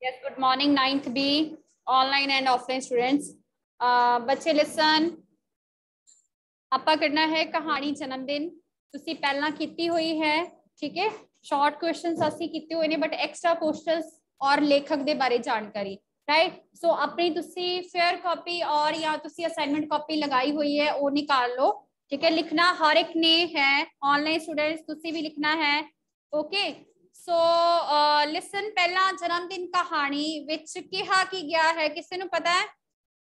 Yes, good morning, 9th B, online and offline students. बच्चे listen ਆਪਾਂ करना है कहानी जन्मदिन ਤੁਸੀਂ ਪਹਿਲਾਂ ਕੀਤੀ ਹੋਈ है ठीक है। शॉर्ट क्वेश्चंस ਅਸੀਂ ਕੀਤੇ ਹੋਏ ਨੇ बट एक्स्ट्रा क्वेश्चंस और लेखक ਦੇ ਬਾਰੇ ਜਾਣਕਾਰੀ राइट। सो अपनी ਤੁਸੀਂ फेयर कॉपी और या ਤੁਸੀਂ असाइनमेंट कॉपी लगाई हुई है वो निकाल लो ठीक है। लिखना हर एक ने है, ऑनलाइन स्टूडेंट्स ਤੁਸੀਂ भी लिखना है ओके। सो लिसन पहला जन्मदिन कहानी विच कहा की गया है, किसी ਨੂੰ पता है?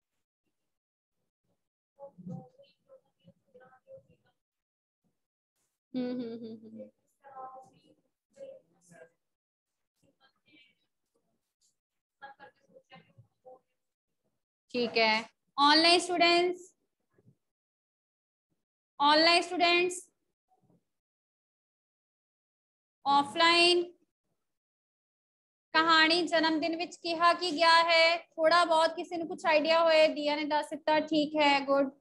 ठीक है। Online students, online students, offline कहानी जन्मदिन विच कहा की गया है। थोड़ा बहुत किसी ने कुछ आइडिया होए, दिया ने दस दिता, ठीक है, गुड।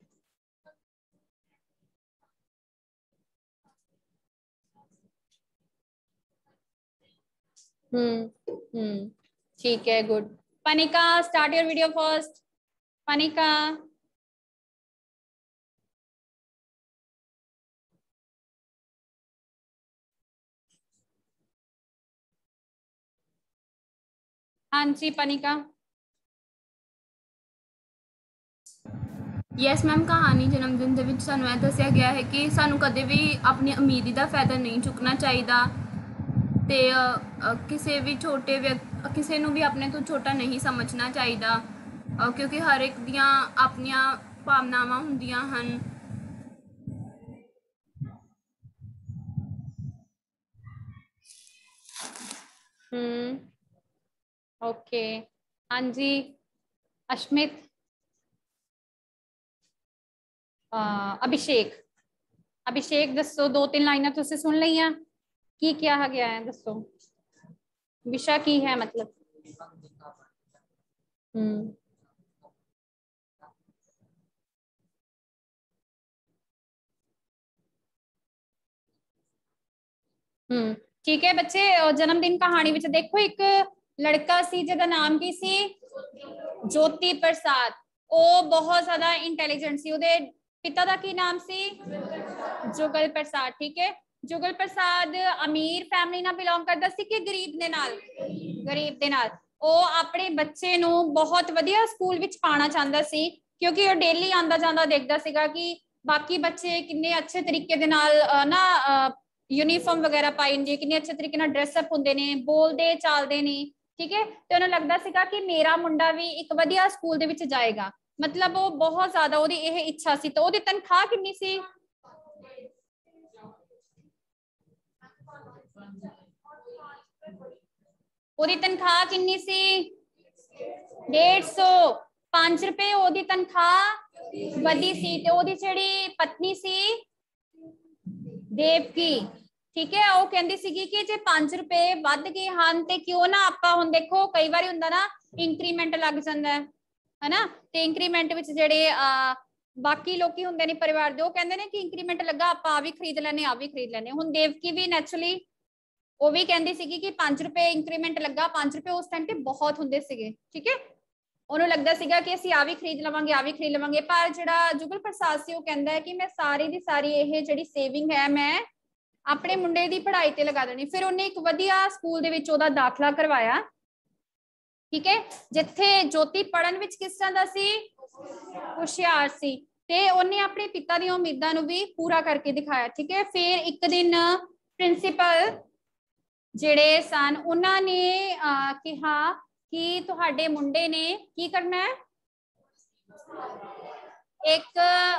ठीक है, good. Panika start your video first. Panika हाँ जी पनिका। यस मैम, कहानी जन्मदिन ਦੇ ਵਿੱਚ ਸਾਨੂੰ ਇਹ ਦੱਸਿਆ ਗਿਆ ਹੈ ਕਿ ਸਾਨੂੰ ਕਦੇ ਵੀ ਆਪਣੀ ਅਮੀਰੀ ਦਾ ਫਾਇਦਾ ਨਹੀਂ ਚੁੱਕਣਾ ਚਾਹੀਦਾ ਤੇ ਕਿਸੇ ਵੀ ਛੋਟੇ ਕਿਸੇ ਨੂੰ ਵੀ ਆਪਣੇ ਤੋਂ ਛੋਟਾ ਨਹੀਂ ਸਮਝਣਾ ਚਾਹੀਦਾ ਕਿਉਂਕਿ ਹਰ ਇੱਕ ਦੀਆਂ ਆਪਣੀਆਂ ਭਾਵਨਾਵਾਂ ਹੁੰਦੀਆਂ ਹਨ। ओके हाँ जी अश्मित। अभिषेक, अभिषेक दसो दो तीन लाइना तुसी सुन लिया की क्या गया है, दसो विषय की है मतलब। ठीक है बच्चे, जन्मदिन कहानी विच देखो एक लड़का सी जिहदा नाम की सी ज्योति प्रसाद। वो बहुत ज्यादा इंटैलीजेंट सी। उहदे पिता दा की नाम सी जुगल प्रसाद ठीक है। जुगल प्रसाद अमीर फैमिली नाल बिलोंग करदा सी कि गरीब दे नाल? गरीब दे नाल। वो अपने बच्चे नू बहुत वधिया स्कूल विच पाना चाहता सी क्योंकि वो डेली आंदा जांदा देखदा सीगा कि बाकी बच्चे किन्ने अच्छे तरीके दे नाल ना यूनीफॉर्म वगैरह पाई होंदी, किन्ने अच्छे तरीके नाल ड्रेसअप हुंदे ने, बोलदे चालदे ने ठीक है। तो उन्हें लगता सीगा कि मेरा मुंडा भी एक वधिया स्कूल दे विच जाएगा, मतलब वो बहुत ज्यादा ओदी यह इच्छा सी। तो ओदी तनख्वाह कितनी सी? ओदी तनख्वाह कितनी सी? 150। 5 रुपए ओदी तनख्वाह वधी सी। ते ओदी जेहड़ी पत्नी सी देवकी ठीक है, वो कहती सी कि जे 5 रुपए वध गए हैं तो क्यों ना आपां हुण देखो कई बार हुंदा ना इंक्रीमेंट लग जांदा है ना। ते इंक्रीमेंट विच जेहड़े बाकी लोग हुंदे ने परिवार दे, वो कहंदे ने कि इंक्रीमेंट लगा आपां आ भी खरीद लैने, आ भी खरीद लैने। हुण देवकी भी नैचुरली वो भी कहती सी कि 5 रुपए इंक्रीमेंट लगा। 5 रुपए उस टाइम ते बहुत हुंदे सीगे ठीक है। उन्होंने लगता सीगा कि असीं आ भी खरीद लवांगे, आ भी खरीद लवांगे। पर जिहड़ा जुगल प्रसाद सी वो कहंदा है कि मैं सारी दी सारी ये जिहड़ी सेविंग है मैं अपने मुंडे दी पढ़ाई ते लगा देनी। फिर उन्हें एक वधिया स्कूल दे विच ओहदा दाखला करवाया ठीक है, जिथे ज्योति पढ़न विच किस तरह दा सी? होशियार सी। ते उन्हें अपने पिता दी उम्मीदां नूं भी पूरा करके दिखाया ठीक है। फिर एक दिन प्रिंसीपल जिहड़े सन उन्हां ने कहा कि तुहाडे मुंडे ने की करना है, एक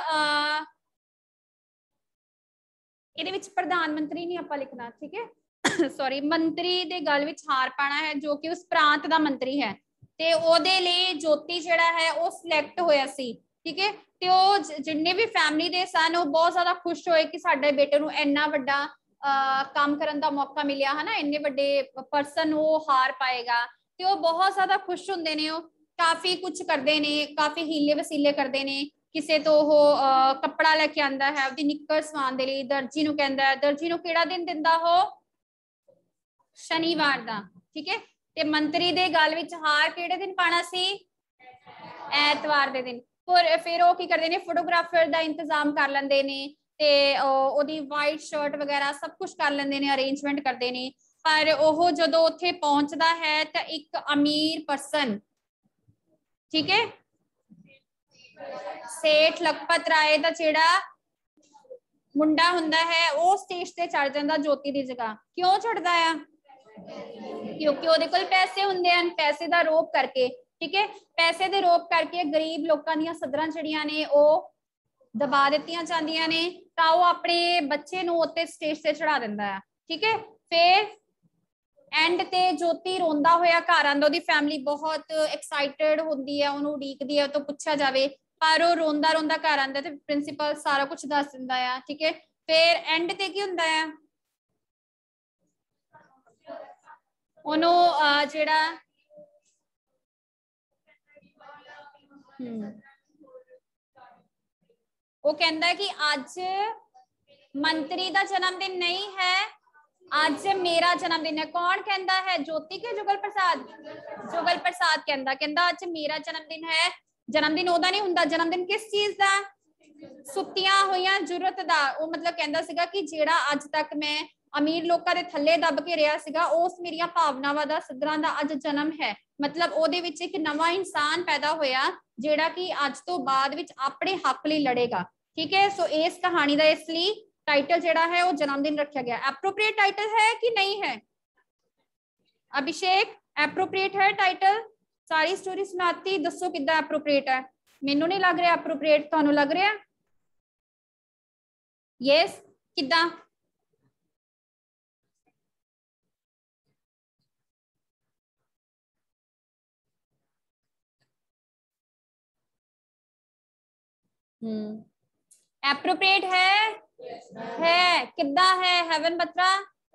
ਇਹਦੇ ਵਿੱਚ ਪ੍ਰਧਾਨ ਮੰਤਰੀ ਨਹੀਂ ਆਪਾਂ ਲਿਖਣਾ ਠੀਕ ਹੈ ਸੌਰੀ ਮੰਤਰੀ ਦੇ ਗੱਲ ਵਿੱਚ ਹਾਰ ਪਾਣਾ ਹੈ ਜੋ ਕਿ ਉਸ ਪ੍ਰਾਂਤ ਦਾ ਮੰਤਰੀ ਹੈ। ਤੇ ਉਹਦੇ ਲਈ ਜੋਤੀ ਜਿਹੜਾ ਹੈ ਉਹ ਸਿਲੈਕਟ ਹੋਇਆ ਸੀ ਠੀਕ ਹੈ। ਤੇ ਉਹ ਜਿੰਨੇ ਵੀ ਫੈਮਿਲੀ ਦੇ ਸਨ ਉਹ ਬਹੁਤ ਜ਼ਿਆਦਾ ਖੁਸ਼ ਹੋਏ ਕਿ ਸਾਡੇ ਬੇਟੇ ਨੂੰ ਇੰਨਾ ਵੱਡਾ ਕੰਮ ਕਰਨ ਦਾ ਮੌਕਾ ਮਿਲਿਆ ਹੈ ਨਾ, ਇੰਨੇ ਵੱਡੇ ਪਰਸਨ ਉਹ ਹਾਰ ਪਾਏਗਾ। ਤੇ ਉਹ ਬਹੁਤ ਜ਼ਿਆਦਾ ਖੁਸ਼ ਹੁੰਦੇ ਨੇ। ਉਹ ਕਾਫੀ ਕੁਝ ਕਰਦੇ ਨੇ, ਕਾਫੀ ਹੀਲੇ ਵਸੀਲੇ ਕਰਦੇ ਨੇ। ਕਿਸੇ ਤੋਂ ਉਹ ਕੱਪੜਾ ਲੈ ਕੇ ਆਂਦਾ ਹੈ ਉਹਦੀ ਨਿੱਕਰ ਸਵਾਉਣ ਦੇ ਲਈ, ਦਰਜੀ ਨੂੰ ਕਹਿੰਦਾ ਹੈ। ਦਰਜੀ ਨੂੰ ਕਿਹੜਾ ਦਿਨ ਦਿੰਦਾ ਉਹ? ਸ਼ਨੀਵਾਰ ਦਾ ਠੀਕ ਹੈ। ਤੇ ਮੰਤਰੀ ਦੇ ਗਲ ਵਿੱਚ ਹਾਰ ਕਿਹੜੇ ਦਿਨ ਪਾਣਾ ਸੀ? ਐਤਵਾਰ ਦੇ ਦਿਨ। ਫਿਰ ਉਹ ਕੀ ਕਰਦੇ ਨੇ, ਫੋਟੋਗ੍ਰਾਫਰ ਦਾ ਇੰਤਜ਼ਾਮ ਕਰ ਲੈਂਦੇ ਨੇ ਤੇ ਉਹਦੀ ਵਾਈਟ ਸ਼ਰਟ ਵਗੈਰਾ ਸਭ ਕੁਝ ਕਰ ਲੈਂਦੇ ਨੇ, ਅਰੇਂਜਮੈਂਟ ਕਰਦੇ ਨੇ। ਪਰ ਉਹ ਜਦੋਂ ਉੱਥੇ ਪਹੁੰਚਦਾ ਹੈ ਤਾਂ ਇੱਕ ਅਮੀਰ ਪਰਸਨ, ਠੀਕ ਹੈ, ਸੇਠ ਲਖਪਤ ਰਾਏ ਦਾ ਜਿਹੜਾ ਮੁੰਡਾ ਹੁੰਦਾ ਹੈ ਉਹ ਸਟੇਜ ਤੇ ਚੜ ਜਾਂਦਾ ਜੋਤੀ ਦੀ ਜਗ੍ਹਾ। ਕਿਉਂ ਚੜਦਾ ਆ? ਕਿਉਂਕਿ ਉਹਦੇ ਕੋਲ ਪੈਸੇ ਹੁੰਦੇ ਹਨ, ਪੈਸੇ ਦਾ ਰੋਪ ਕਰਕੇ, ਠੀਕ ਹੈ, ਪੈਸੇ ਦੇ ਰੋਪ ਕਰਕੇ ਗਰੀਬ ਲੋਕਾਂ ਦੀਆਂ ਸਦਰਾਂ ਜਿਹੜੀਆਂ ਨੇ ਉਹ ਦਬਾ ਦਿੱਤੀਆਂ ਜਾਂਦੀਆਂ ਨੇ, ਤਾਂ ਉਹ ਆਪਣੇ ਬੱਚੇ ਨੂੰ ਉੱਤੇ ਸਟੇਜ ਤੇ ਚੜਾ ਦਿੰਦਾ ਹੈ, ਠੀਕ ਹੈ। ਫਿਰ ਐਂਡ ਤੇ ਜੋਤੀ ਰੋਂਦਾ ਹੋਇਆ ਘਰ ਆਂਦਾ, ਉਹਦੀ ਫੈਮਿਲੀ ਬਹੁਤ ਐਕਸਾਈਟਡ ਹੁੰਦੀ ਹੈ, ਉਹਨੂੰ ਉਡੀਕਦੀ ਹੈ, ਤੋਂ ਪੁੱਛਿਆ ਜਾਵੇ, ਪਰ ਉਹ ਰੋਂਦਾ ਰੋਂਦਾ ਘਰ ਆਂਦਾ ਤੇ ਪ੍ਰਿੰਸੀਪਲ ਸਾਰਾ ਕੁਝ ਦੱਸ ਦਿੰਦਾ ਆ, ਠੀਕ ਹੈ। ਫਿਰ ਐਂਡ ਤੇ ਕੀ ਹੁੰਦਾ ਹੈ, ਉਹਨੂੰ ਜਿਹੜਾ ਉਹ ਕਹਿੰਦਾ ਕਿ ਅੱਜ ਮੰਤਰੀ ਦਾ ਜਨਮ ਦਿਨ ਨਹੀਂ ਹੈ, ਅੱਜ ਮੇਰਾ ਜਨਮ दिन है। कौन कहता है? ज्योति के जुगल प्रसाद? जुगल प्रसाद कहता ਅੱਜ ਮੇਰਾ ਜਨਮ दिन है। ਜਨਮ ਦਿਨ ਉਹਦਾ ਨਹੀਂ ਹੁੰਦਾ, ਜਨਮ ਦਿਨ ਕਿਸ ਚੀਜ਼ ਦਾ? ਸੁੱਤੀਆਂ ਹੋਈਆਂ ਜ਼ਰੂਰਤ ਦਾ। ਉਹ ਮਤਲਬ ਕਹਿੰਦਾ ਸੀਗਾ ਕਿ ਜਿਹੜਾ ਅੱਜ ਤੱਕ ਮੈਂ ਅਮੀਰ ਲੋਕਾਂ ਦੇ ਥੱਲੇ ਦੱਬ ਕੇ ਰਿਹਾ ਸੀਗਾ, ਉਸ ਮੇਰੀਆਂ ਭਾਵਨਾਵਾਂ ਦਾ, ਸਦਰਾਂ ਦਾ ਅੱਜ ਜਨਮ ਹੈ। ਮਤਲਬ ਉਹਦੇ ਵਿੱਚ ਇੱਕ ਨਵਾਂ ਇਨਸਾਨ ਪੈਦਾ ਹੋਇਆ ਜਿਹੜਾ ਕਿ ਅੱਜ ਤੋਂ ਬਾਅਦ ਵਿੱਚ ਆਪਣੇ ਹੱਕ ਲਈ ਲੜੇਗਾ, ਠੀਕ ਹੈ। ਸੋ ਇਸ ਕਹਾਣੀ ਦਾ ਇਸ ਲਈ टाइटल जेड़ा है वो जन्मदिन रखा गया। एप्रोप्रिएट टाइटल है कि नहीं है? अभिषेक एप्रोप्रिएट है टाइटल? सारी स्टोरी सुनाती, दसो कितना एप्रोप्रिएट है? मेनू नहीं लग रहा एप्रोप्रिएट, तुहानू लग रहा? यस, किदा? एप्रोप्रिएट है किदा है? हेवन बत्रा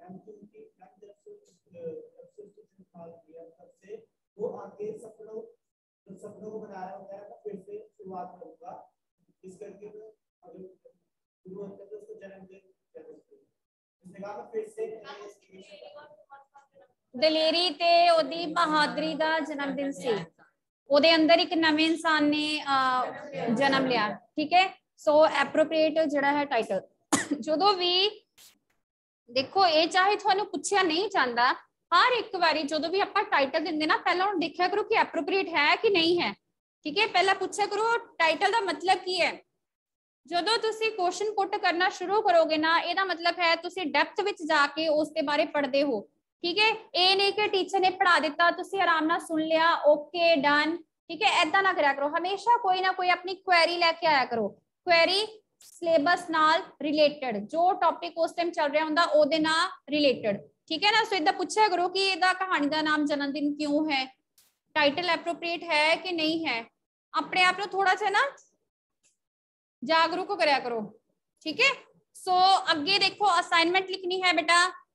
वो आगे सपनों को बना रहा होता है, फिर से शुरुआत करूंगा इस करके उसको जन्मदिन इसने कहा फिर से ਦਲੇਰੀ ਤੇ ਉਹਦੀ ਬਹਾਦਰੀ ਦਾ ਜਨਮ ਦਿਨ ਸੀ। ਉਹਦੇ ਅੰਦਰ ਇੱਕ ਨਵੇਂ ਇਨਸਾਨ ਨੇ ਜਨਮ ਲਿਆ, ਠੀਕ ਹੈ। ਸੋ ਐਪਰੋਪ੍ਰੀਏਟ ਜਿਹੜਾ ਹੈ ਟਾਈਟਲ, ਜਦੋਂ ਵੀ ਦੇਖੋ ਇਹ ਚਾਹੇ ਤੁਹਾਨੂੰ ਪੁੱਛਿਆ ਨਹੀਂ ਜਾਂਦਾ, ਹਰ ਇੱਕ ਵਾਰੀ ਜਦੋਂ ਵੀ ਆਪਾਂ ਟਾਈਟਲ ਦਿੰਦੇ ਨਾ, ਪਹਿਲਾਂ ਉਹਨੂੰ ਦੇਖਿਆ ਕਰੋ ਕਿ ਐਪਰੋਪ੍ਰੀਏਟ ਹੈ ਕਿ ਨਹੀਂ ਹੈ, ਠੀਕ ਹੈ। ਪਹਿਲਾਂ ਪੁੱਛਿਆ ਕਰੋ ਟਾਈਟਲ ਦਾ ਮਤਲਬ ਕੀ ਹੈ। ਜਦੋਂ ਤੁਸੀਂ ਕੁਐਸਚਨ ਪੁੱਟ ਕਰਨਾ ਸ਼ੁਰੂ ਕਰੋਗੇ ਨਾ, ਇਹਦਾ ਮਤਲਬ ਹੈ ਤੁਸੀਂ ਡੈਪਥ ਵਿੱਚ ਜਾ ਕੇ ਉਸ ਦੇ ਬਾਰੇ ਪੜ੍ਹਦੇ ਹੋ, ਠੀਕ ਹੈ। ਇਹ ਨਹੀਂ ਕਿ ਟੀਚਰ ਨੇ ਪੜ੍ਹਾ ਦਿੱਤਾ, ਤੁਸੀਂ ਆਰਾਮ ਨਾਲ ਸੁਣ ਲਿਆ, ਓਕੇ ਡਨ, ਠੀਕ ਹੈ। ਏਦਾਂ ਨਾ ਕਰਿਆ ਕਰੋ, ਹਮੇਸ਼ਾ ਕੋਈ ਨਾ ਕੋਈ ਆਪਣੀ ਕੁਐਰੀ ਲੈ ਕੇ ਆਇਆ ਕਰੋ। ਕੁਐਰੀ ਸਿਲੇਬਸ ਨਾਲ ਰਿਲੇਟਡ, ਜੋ ਟੌਪਿਕ ਉਸ ਟਾਈਮ ਚੱਲ ਰਿਹਾ ਹੁੰਦਾ ਉਹਦੇ ਨਾਲ ਰਿਲੇਟਡ, ਠੀਕ ਹੈ ਨਾ। ਸੋ ਇਦਾਂ ਪੁੱਛਿਆ ਕਰੋ ਕਿ ਇਹਦਾ ਕਹਾਣੀ ਦਾ ਨਾਮ ਜਨਮ ਦਿਨ ਕਿਉਂ ਹੈ, ਟਾਈਟਲ ਐਪਰੋਪ੍ਰੀਏਟ ਹੈ ਕਿ ਨਹੀਂ ਹੈ। ਆਪਣੇ ਆਪ ਨੂੰ ਥੋੜਾ ਜਿਹਾ ਨਾ जागरूक करया करो, ठीक है। सो अगे देखो असाइनमेंट लिखनी है बेटा,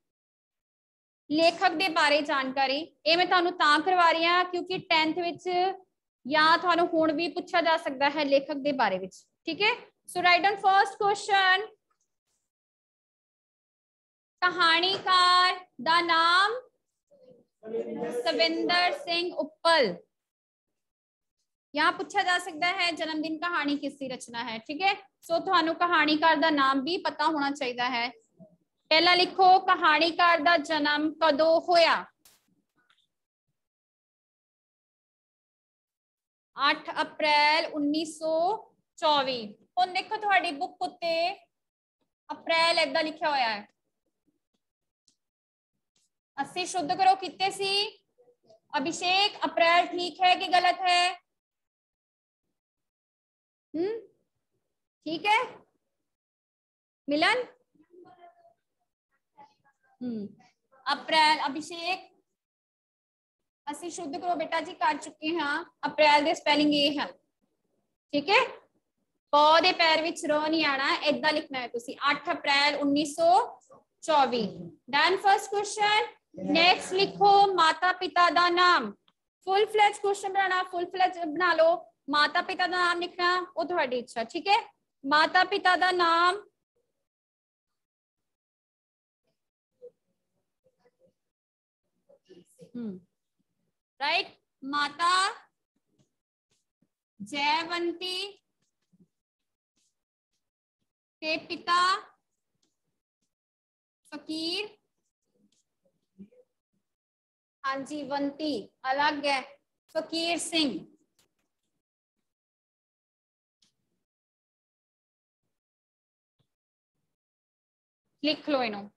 लेखक दे बारे जानकारी। ये मैं तुहानू तां करवा रही हां क्योंकि 10th विच या तुहानू हुण भी पूछा जा सकता है लेखक दे बारे विच, ठीक है। So write down first question, कहानीकार दा नाम सविंदर सिंह उप्पल। यहाँ पूछा जा सकता है जन्मदिन कहानी किसकी रचना है, ठीक है। सो तुहानू कहानीकार दा नाम भी पता होना चाहिए है। पहला लिखो कहानीकार दा जन्म कदों होया? 8 अप्रैल 1924। हुण देखो तुहाडी बुक उत्ते अप्रैल ऐदा लिखा होया है, अस्सी शुद्ध करो कितने सी? अभिषेक अप्रैल ठीक है कि गलत है? ठीक है मिलन? अप्रैल अभिषेक असि शुद्ध करो बेटा जी, कर चुके हैं। अप्रैल दे स्पेलिंग ये है, ठीक है। प दे पैर विच रो नहीं आना, ऐदा लिखना है तुसी। 8 April 1924 done. First question. Next लिखो माता पिता दा नाम। फुल फ्लैज क्वेश्चन बनाना, फुल फ्लैज बना लो। माता पिता का नाम लिखना वो तुम्हारी इच्छा, ठीक है। माता पिता का नाम राइट। माता जयवंती के पिता फकीर, हाँ जी वंती अलग है, फकीर सिंह। लिख लो इन्हों,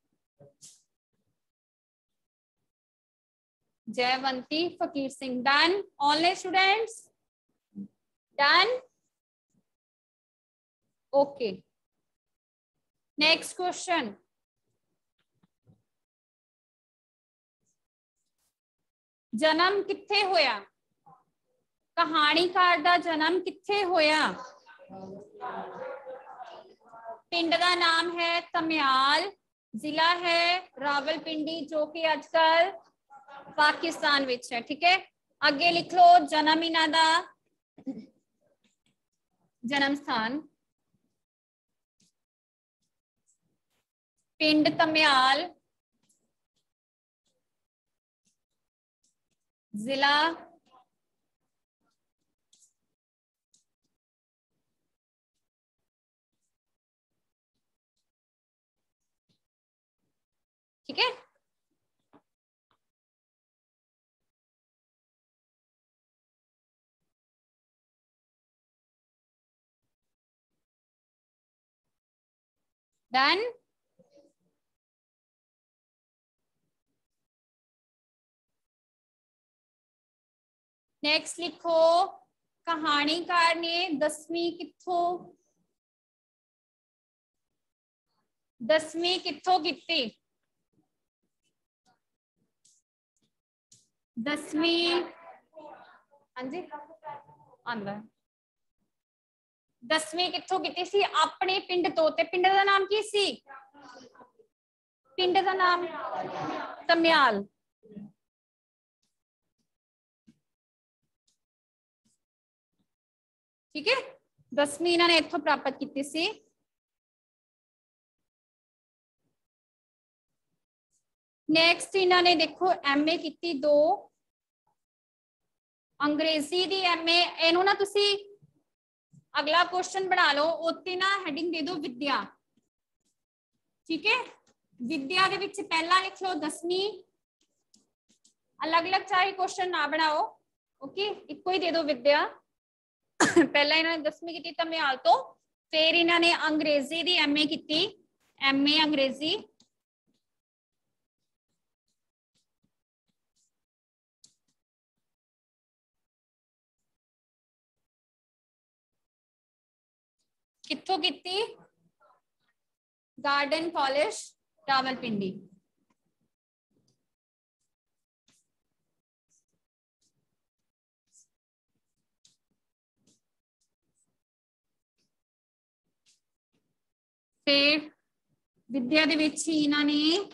Jaiwanti Fakir Singh. Done online students, done okay. Next question, जन्म किथे होया, कहानीकार दा जन्म किथे होया। पिंड का नाम है तम्याल, जिला है रावलपिंडी जो कि आजकल पाकिस्तान विच है। ठीक है, आगे लिख लो जन्म इन्हां दा, जन्म स्थान पिंड तम्याल, जिला ठीक है। डन नेक्स्ट लिखो, कहानीकार ने 10वीं कित्थों, 10वीं कित्थों कीती, 10वीं हाँ जी आंदा, 10वीं कित्थों कीती सी, अपने पिंड तो। ते पिंड दा नाम की सी, पिंड दा नाम तम्याल। ठीक है, 10वीं इन्होंने इत्थों प्राप्त की सी। नेक्स्ट इन्होंने देखो MA की 2 अंग्रेजी दी MA। इनू ना तुसी अगला क्वेश्चन बना लो, उत्ते ना हेडिंग दे दो विद्या। ठीक है, विद्या दे विच पहला लिख लो 10वीं, अलग अलग चाहे क्वेश्चन ना बनाओ, ओके इको ही दे दो विद्या। पहला इन्होंने 10वीं की तम्याल तो, फिर इन्होंने अंग्रेजी दी MA की, MA अंग्रेजी। कित्थों की, गार्डन कॉलेज रावलपिंडी। फिर विद्या दे विच ही इन्होंने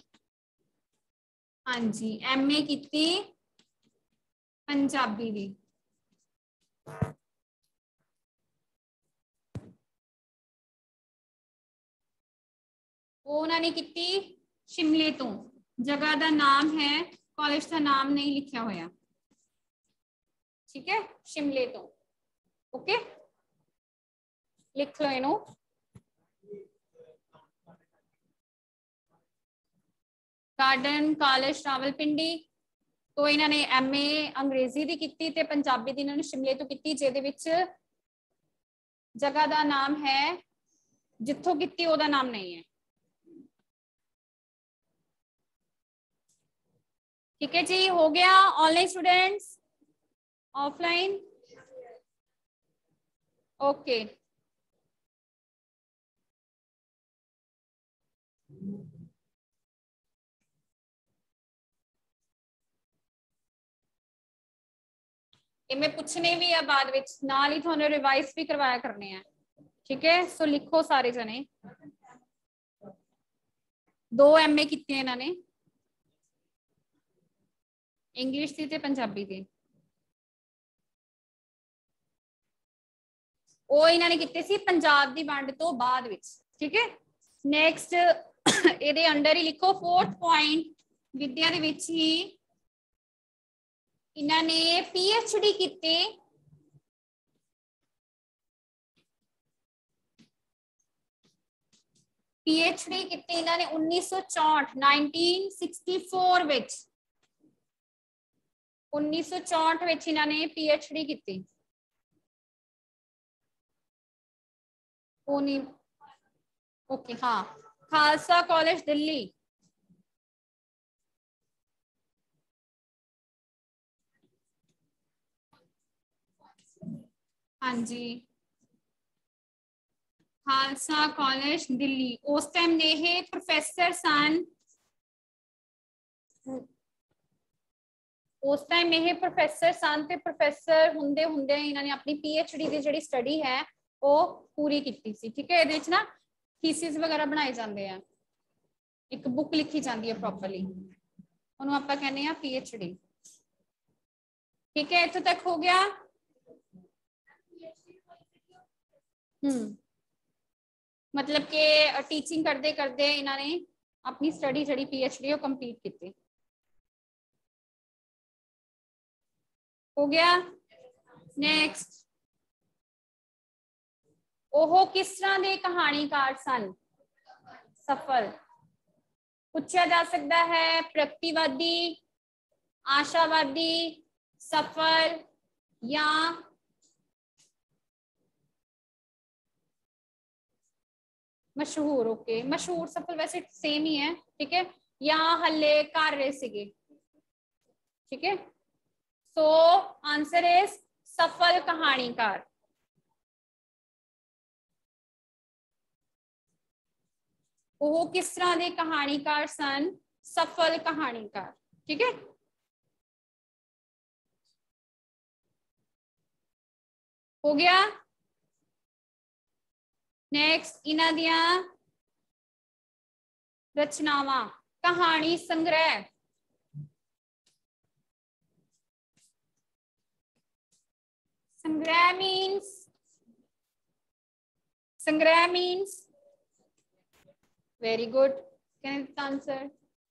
हाँ जी MA की पंजाबी दी। वो उन्होंने की शिमले तो, जगह का नाम है, कॉलेज का नाम नहीं लिखा होया। ठीक है, शिमले तो ओके लिख लो इनू। गार्डन कॉलेज रावलपिंडी तो इन्होंने MA अंग्रेजी की की ते पंजाबी दी इन्होंने शिमले तो की, जिहदे विच जगह का नाम है, जिथों की ओदा नाम नहीं है। ठीक है जी, हो गया। Online students, offline okay. मैं पूछने भी है बाद विच, नाल ही थोड़े रिवाइज भी करवाया करने हैं। ठीक है, सो लिखो सारे जने, 2 MA की इन्होंने, इंग्लिश की ते पंजाबी की। वो इन्होंने किते सी पंजाब की वंड तो बाद विच। ठीक है, नेक्स्ट ये अंडर ही लिखो 4th पॉइंट, विद्या दे विच ही इन्होंने PhD किते PhD किते इन्होंने 1964 1964 विच 1964 विच इन्होंने PhD की। ओके हाँ, खालसा कॉलेज दिल्ली। हाँ जी, खालसा कॉलेज दिल्ली। उस टाइम ये प्रोफेसर सन, उस टाइम ये प्रोफेसर सन ते प्रोफेसर हुंदे हुंदे इन्होंने अपनी PhD की जिहड़ी स्टडी है वो पूरी की सी। ठीक है, इहदे विच ना थीसिस वगैरह बनाए जाते हैं, एक बुक लिखी जाती है प्रॉपरली, उन्होंने आपां कहने हैं PhD। ठीक है, इत्थों तक हो गया। मतलब कि टीचिंग करते करते इन्होंने अपनी स्टडी जी PhD कंप्लीट की। हो गया। नेक्स्ट, ओह किस तरह के कहानीकार सन? सफल। पूछा जा सकता है प्रगतिवादी, आशावादी, सफल या मशहूर। ओके, मशहूर सफल वैसे सेम ही है। ठीक है, या हले कर रहे सीगे। ठीक है, सो आंसर इज सफल कहानीकार। वो किस तरह के कहानीकार सन? सफल कहानीकार। ठीक है, हो गया। नेक्स्ट, इन्हां दियां रचनावां, कहानी संग्रह। संग्रह means very good. Can answer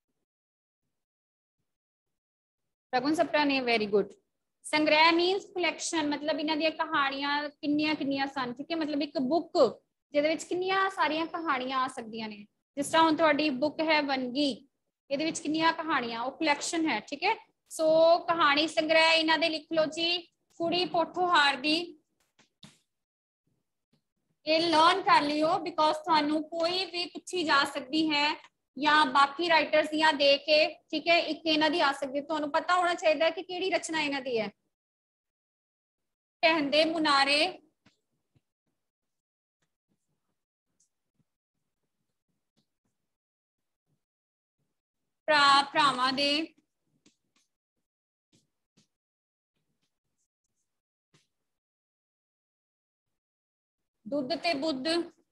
Raghun Sapra ने वेरी गुड। संग्रह मीन्स कलैक्शन, मतलब इन्हां दी कहानियां किन्नियां किन्नियां सन। ठीक है, मतलब एक बुक जिहदे विच किन्नियां सारियां कहानियां आ सकदियां ने। जिस तरह हुण तुहाडी बुक है वनगी, इहदे विच किन्नियां कहानियां, वो कलैक्शन है। ठीक है, सो कहानी संग्रह इन्हां दे लिख लो जी। कुड़ी पोठोहार दी, ये लर्न कर लियो बिकॉज थानू कोई भी पूछी जा सकती है या बाकी राइटर्स दियां दे के। ठीक है, एक इन्हां दी आ सकती है, थानू पता होना चाहिए कि किहड़ी रचना इन्हां दी है। कहंदे मुनारे, भरावां दे, दुध ते बुद्ध,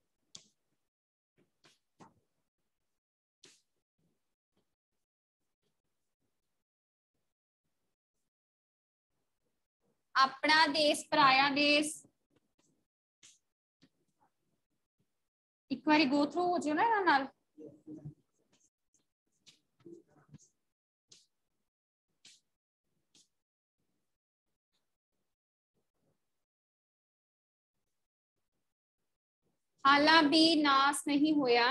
अपना देश पराया देश। एक बारी गो थ्रू हो जाओ ना इन्हां नाल। हाला भी नाश नहीं होया,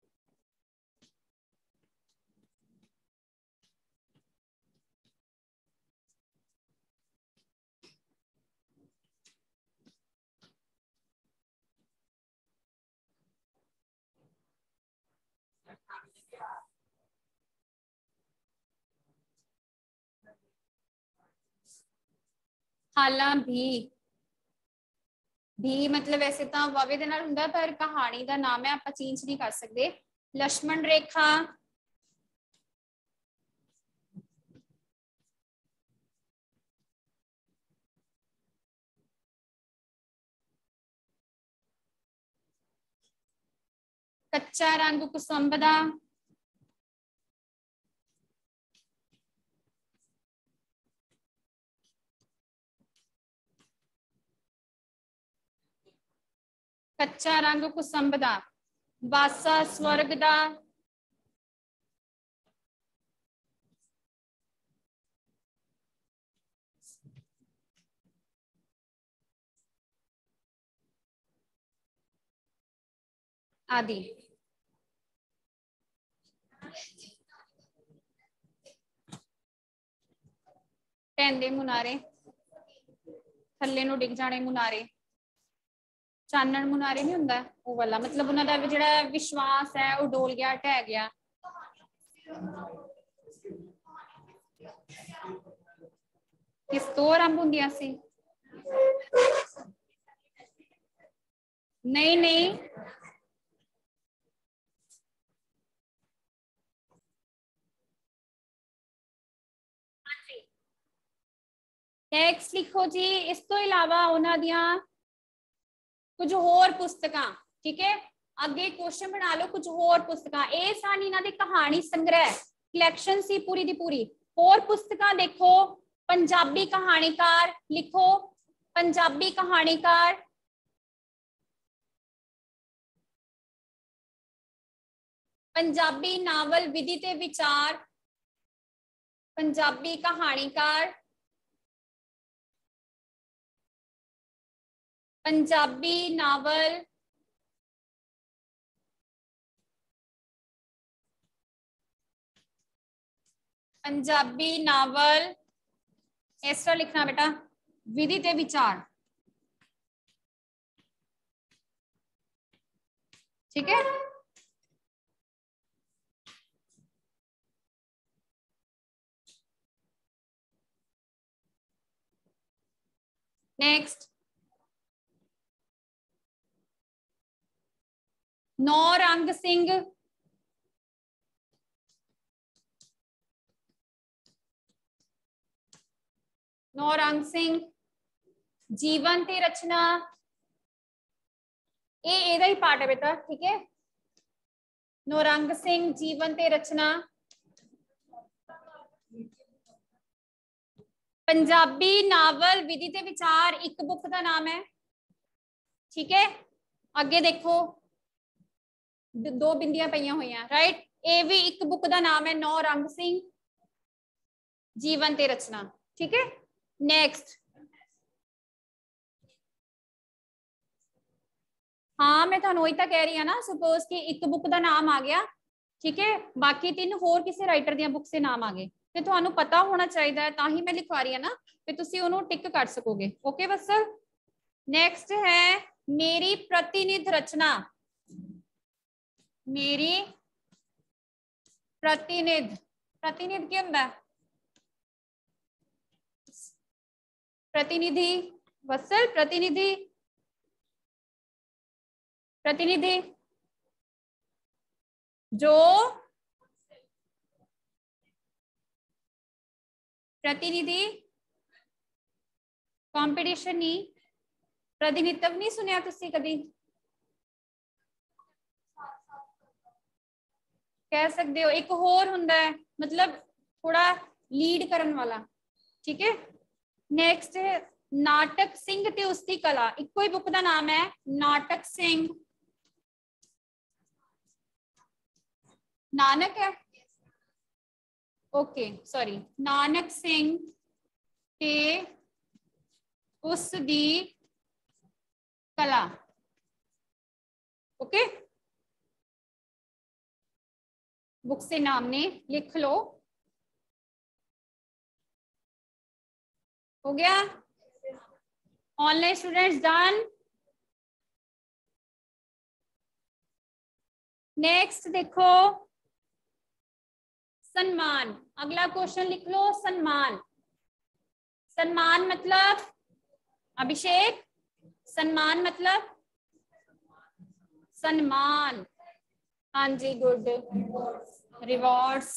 हाला भी मतलब वैसे तो वावे दे नाल हुंदा, पर कहानी का नाम है, आप चेंज नहीं कर सकते। लक्ष्मण रेखा, कच्चा रंग कुसुम्ब दा, कच्चा रंग कुसुम्ब दा, वासा स्वर्ग दा, आदि। पैंदे मुनारे, थल्ले नूं डिग जाने मुनारे, चानण मुनारे नहीं हुंदा वो वाला, मतलब उन्हां दा जिहड़ा विश्वास है वो डोल गया, ढह गया। किस तो आरंभ हुंदियां सी? नहीं नहीं, नेक्स्ट लिखो जी, इस तो इलावा उन्हां दियां कुछ होर पुस्तकां, ठीक है अगे क्वेश्चन बना लो, कुछ होर पुस्तकां, ये सन इन्हां दे कहानी संग्रह कलैक्शन सी पूरी दी पूरी। होर पुस्तकां देखो, पंजाबी कहानीकार लिखो, पंजाबी कहानीकार, पंजाबी नावल विधि ते विचार, पंजाबी कहानीकार, पंजाबी नावल पंजाबी नावल, इस तरह लिखना बेटा, विधि ते विचार, ठीक है। नेक्स्ट, नौरंग सिंह, नौरंग सिंह जीवन ते रचना, ये एदा ही पार्ट है बेटा, ठीक है। नौरंग सिंह जीवन ते रचना, पंजाबी नावल विधि ते विचार एक बुक का नाम है, ठीक है। अगे देखो दो बिंदियां पईयां हुई हैं, राइट, ये भी एक बुक का नाम है, नौरंग सिंह जीवन ते रचना, ठीक है। नेक्स्ट, हाँ मैं तुहानू वही तो कह रही हूँ ना, सपोज कि एक बुक का नाम आ गया, ठीक है, बाकी तीन होर किसी राइटर दियां बुक्स के नाम आ गए, तो तुहानू पता होना चाहिए है, ताही मैं लिखवा रही हूँ ना, फिर तुसी उन्होंने टिक कर सकोगे। ओके बस। नेक्स्ट है मेरी प्रतिनिध रचना, मेरी प्रतिनिध, प्रतिनिध क्या होंदा है? प्रतिनिधि, वत्सल प्रतिनिधि, प्रतिनिधि जो प्रतिनिधि कंपटीशन नहीं, प्रतिनिधित्व नहीं सुनिया तुसी कभी? कह सकते हो, एक होर हुंदा है, मतलब थोड़ा लीड करन वाला, ठीक है। नेक्स्ट है नाटक सिंह ते उसकी कला, इको ही बुक का नाम है, नाटक सिंह, नानक है, ओके सॉरी, नानक सिंह ते उसकी कला, ओके बुक से नाम ने लिख लो, हो गया। Online students done. नेक्स्ट देखो सम्मान, अगला क्वेश्चन लिख लो, सम्मान, सम्मान मतलब अभिषेक, सम्मान मतलब सम्मान, हाँ जी गुड, रिवॉर्ड्स,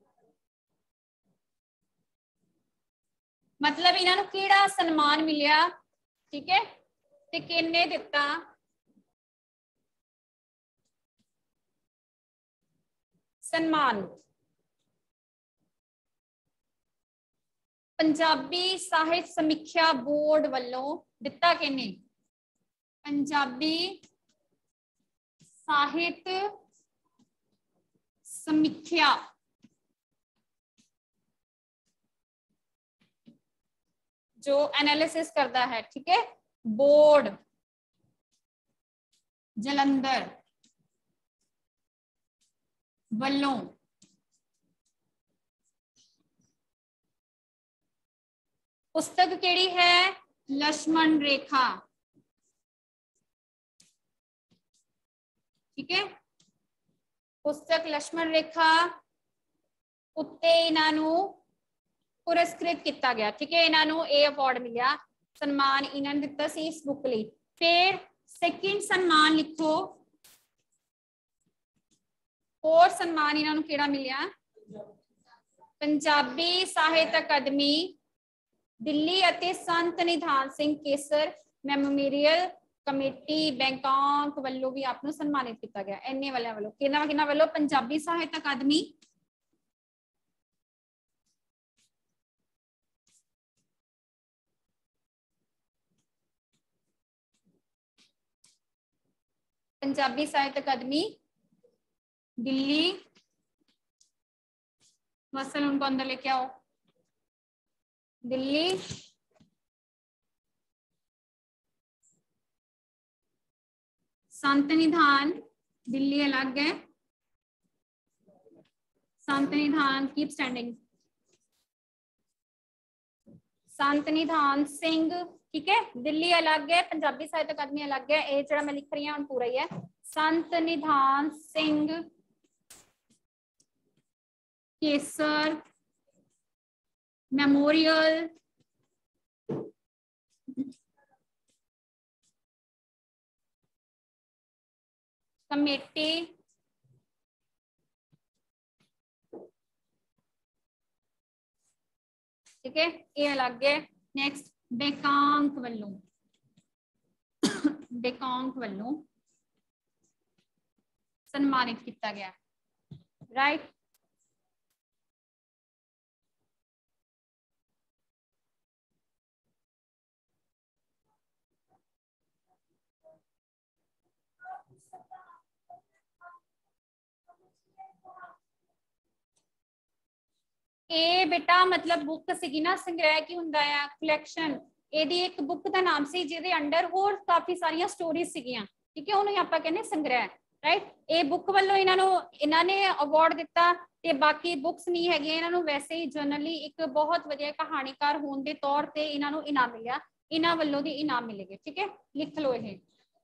मतलब इन्होंने केड़ा सम्मान मिलिया, ठीक है, ते किन्ने दिता, सम्मान। पंजाबी साहित्य समीक्षा बोर्ड वालों दिता किन्ने, पंजाबी साहित्य समीक्षा जो एनालिसिस करता है, ठीक है, बोर्ड जलंधर, ਵੱਲੋਂ पुस्तक केड़ी है? लक्ष्मण रेखा। ठीक है, पुस्तक लक्ष्मण रेखा उत्ते इन्हां नूं पुरस्कृत किया गया। ठीक है, इन्हां नूं ये अवार्ड मिलिया, सन्मान इन्हां ने दिता सी इस बुक लई। फिर सेकंड सन्मान लिखो, और सन्मान इन्हां नूं किहड़ा मिलिया? पंजाबी साहित्य अकादमी दिल्ली अते Sant Nidhan Singh Kesar memorial committee Bangkok वालों भी आप सन्मानित किया गया। इन्ने वालों वालों किन्हां वालों? पंजाबी साहित्य अकादमी, पंजाबी साहित्य अकादमी दिल्ली, वसल उनको अंदर लेके आओ, दिल्ली संत निधान दिल्ली अलग है, संत निधान कीप स्टैंडिंग, संत निधान सिंह। ठीक है, दिल्ली अलग है, पंजाबी साहित्य अकादमी अलग है। ये जो मैं लिख रही हूँ पूरा ही है, संत निधान सिंह केसर मेमोरियल कमेटी ठीक है, ये अलग है। नेक्स्ट बैंकॉक वालों, बैंकॉक वालों सन्मानित किया गया। राइट, ये बेटा मतलब बुक सी ना संग्रह की हुंदा है कलैक्शन, ਇਹਦੀ एक बुक का नाम सी ਜਿਹਦੇ अंडर होर काफी सारिया स्टोरीज सीगियां। ठीक है, ਉਹਨੂੰ ਆਪਾਂ ਕਹਿੰਦੇ संग्रह। राइट, ये बुक वालों इन्होंने अवार्ड दिता ते बाकी बुक्स नहीं है, इन्होंने वैसे ही जनरली एक बहुत वधिया कहानीकार होने के तौर पर इन्होंने इनाम मिलिया, इन्हों वालों दी इनाम मिलेगी। ठीक है, लिख लो ये।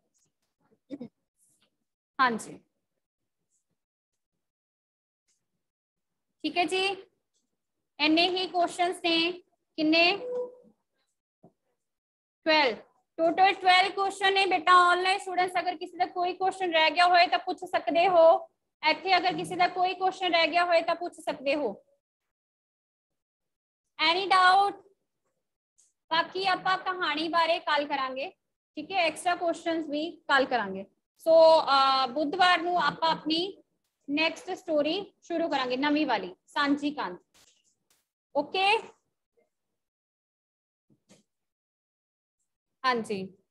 हाँ जी, ठीक है जी, इन्ने ही क्वेश्चंस ने, किन्ने 12 टोटल 12 क्वेश्चन है बेटा। ऑनलाइन स्टूडेंट्स अगर किसी का कोई क्वेश्चन रह गया होए तो पूछ सकते हो, इत्थे अगर किसी का कोई क्वेश्चन रह गया होए तो पूछ सकते हो। Any doubt? बाकी आपां कहानी बारे कल करांगे। ठीक है, एक्स्ट्रा क्वेश्चंस भी कल करांगे। सो बुधवार नूं आपां अपनी नेक्स्ट स्टोरी शुरू करांगे, नवीं वाली सांझी कंध। ओके, हाँ जी।